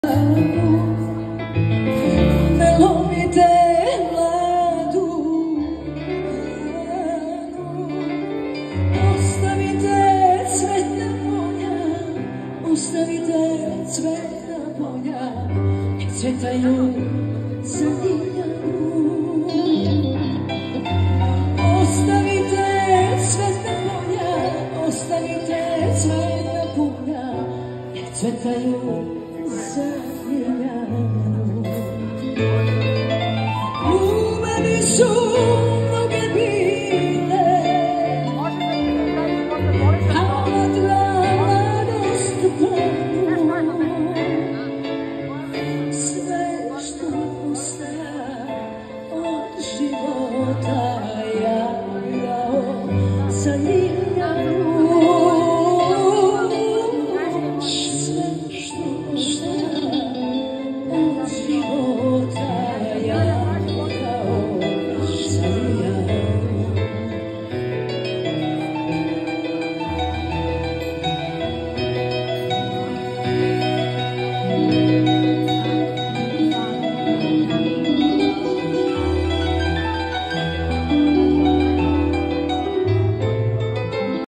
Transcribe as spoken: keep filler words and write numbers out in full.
Ne lomite mladu, ostavite cvetna polja, ostavite cvetna polja, nek cvetaju za divljaku. Ostavite cvetna polja, ostavite cvetna polja, nek cvetaju